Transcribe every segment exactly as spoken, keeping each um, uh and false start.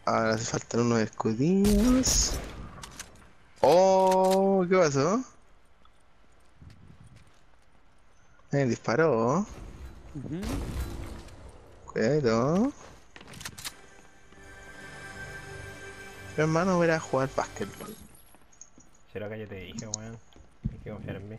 Ahora hace faltan unos escudillos. Oh, ¿qué pasó? Me disparó. Ujú. Cuidado. Mi hermano va a ir a jugar básquetbol. Será que ya te dije, weón. Tienes que confiar en mí.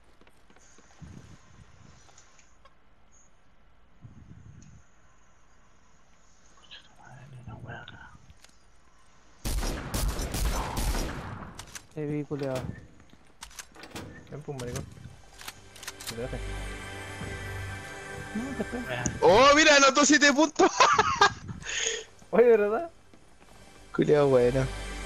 Te vi, culiao. Ven, pues, maricón. ¿Qué te hace? No, te espero. Oh, mira, anotó siete puntos. Oye, ¿de verdad? Cuidado, bueno.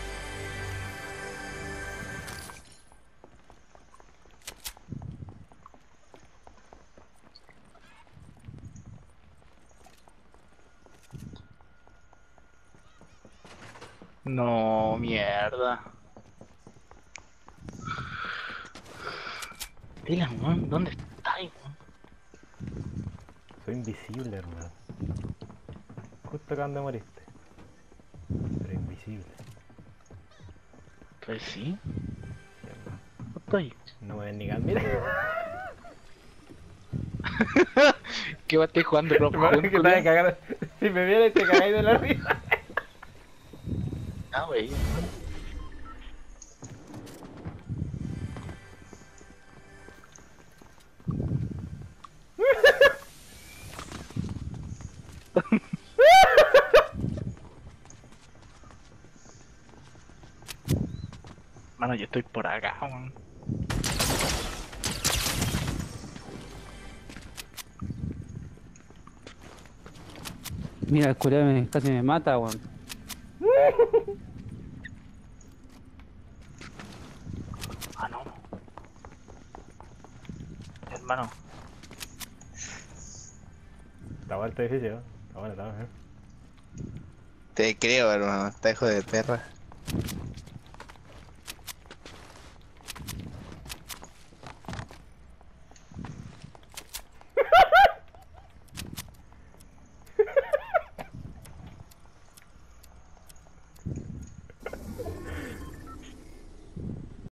No, mierda. Dylan, weón, ¿dónde estás, weón? Soy invisible, hermano. Justo acaban de moriste. Pero invisible. Pues sí, Sí, hermano. no estoy. No me ven ni can. Mira. ¿Qué va a estar jugando Rob Hermano, Hunt, que te vas a culiao? cagar. Si me vieras te cagáis de la risa. Ah, wey. Mano, yo estoy por acá, weón. Mira, el culiao me, casi me mata, weón. Ah, no. Hermano, Está bueno este edificio. Está bueno, está bueno. Te creo, hermano. Está hijo de perra.